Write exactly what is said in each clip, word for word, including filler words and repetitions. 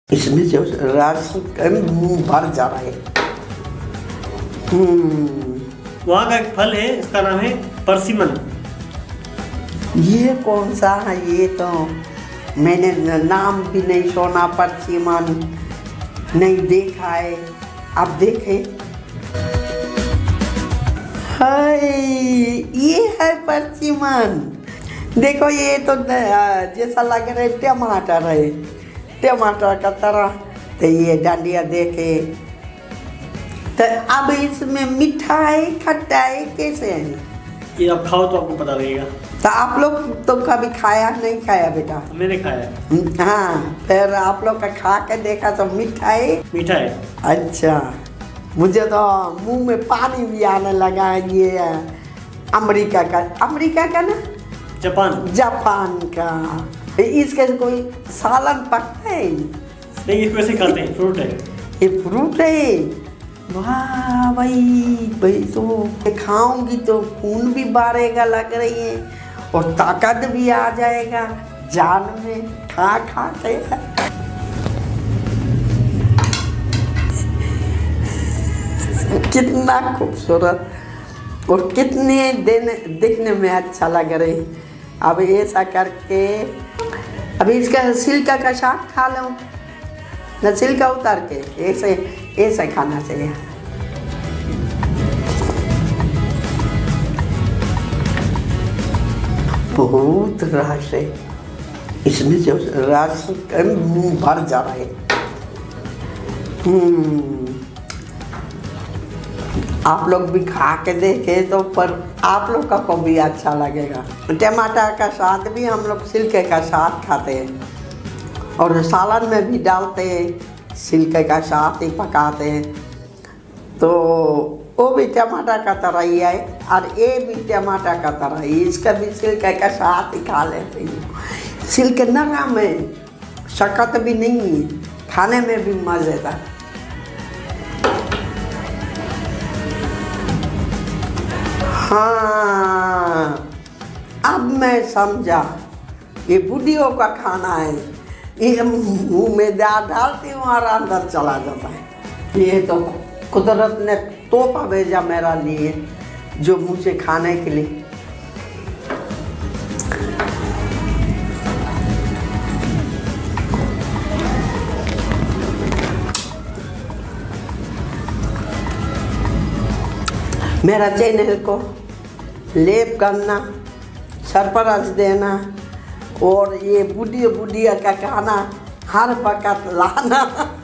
इसमें जो रस मुंह भर जा रहा है। वहाँ का एक फल है, इसका नाम है परसिमन। ये कौन सा है? ये तो मैंने नाम भी नहीं सुना, परसिमन नहीं देखा है। आप देखे? हाय, ये है परसिमन। देखो ये तो जैसा लग रहा है टमाटर है, टमाटर का तरह। तो ये डांडिया देखे तो अब इसमें मिठाई खट्टाई कैसे है? ये आप खाओ तो आपको पता लगेगा। तो आप लोग तो कभी खाया नहीं खाया बेटा? मैंने खाया। हाँ, फिर आप लोग का खा के देखा तो मिठाई मीठा है। अच्छा, मुझे तो मुंह में पानी भी आने लगा है। ये अमेरिका का, अमेरिका का ना, जापान जापान का। इसके कोई सालन पकता है? नहीं, इसको ऐसे खाते हैं, फ्रूट है। ये फ्रूट है? वाह भाई, भाई तो खाऊंगी तो खून भी बढ़ेगा लग रही है, और ताकत भी आ जाएगा जान में खा खा के। कितना खूबसूरत और कितने देने दिखने में अच्छा लग रही। अब ऐसा करके अभी इसका छिलका का साग खा लो न, छिलका उतार के ऐसे ऐसे खाना चाहिए। बहुत रस है इसमें, जो रस मुंह भर जा रहा है। हम्म आप लोग भी खा के देखे तो पर आप लोग का को भी अच्छा लगेगा। टमाटर का साथ भी हम लोग छिलके का साथ खाते हैं, और सालन में भी डालते हैं, छिलके का साथ ही पकाते हैं। तो वो भी टमाटर का तरह ही है, और ये भी टमाटर का तरह ही, इसका भी छिलके का साथ ही खा लेते हैं। छिलके नरम है, सख्त भी नहीं है, खाने में भी मज़ेदार। हाँ, अब मैं समझा, ये बुढ़ियों का खाना है। ये मुँह में डाल डालती हूँ और अंदर चला जाता है। ये तो कुदरत ने तोहफा भेजा मेरा लिए, जो मुझे खाने के लिए। मेरा चैनल को लेप करना, सरपराज देना, और ये बुढ़िया बुढ़िया का खाना हर वक्त लाना।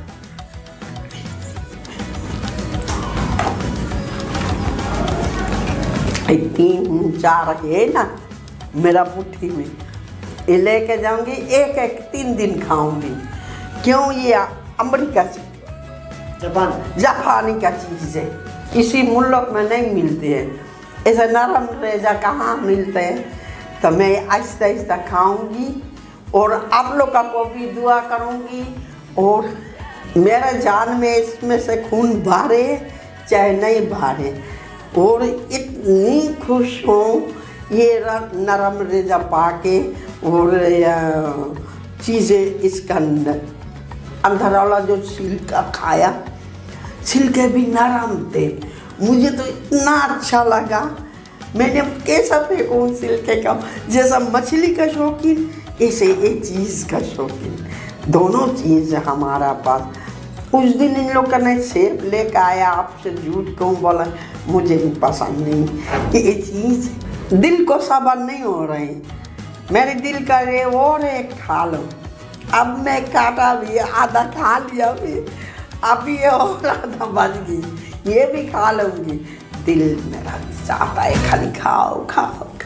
तीन चार है ना मेरा मुट्ठी में, ये लेके जाऊंगी, एक एक तीन दिन खाऊंगी। क्यों? ये अमेरिका से जापान जापानी का चीज़ है, इसी मुल्क में नहीं मिलते हैं। ऐसे नरम रेजा कहाँ मिलते हैं? तो मैं आहिस्ता आहिस्ता खाऊंगी, और आप लोग का को भी दुआ करूंगी, और मेरा जान में इसमें से खून भरे चाहे नहीं भरे, और इतनी खुश हूँ ये नरम रेजा पाके। और चीज़ें इसका अंदर वाला जो छिलका खाया, छिलके भी नरम थे, मुझे तो इतना अच्छा लगा। मैंने कैसा फेंकूँ छिलके का, जैसा मछली का शौकीन ऐसे एक चीज़ का शौकीन, दोनों चीज़ हमारा पास। उस दिन इन लोग का ने सेब लेकर आया, आपसे झूठ क्यों बोला, मुझे भी पसंद नहीं ये चीज़। दिल को सबर नहीं हो रही, मेरे दिल का रे और एक खा लो। अब मैं काटा भी आधा खा लिया भी, अभी ये और आधा बच गई, ये भी खा लूँगी। दिल मेरा चाहता है खाली खाओ खाओ खाओ।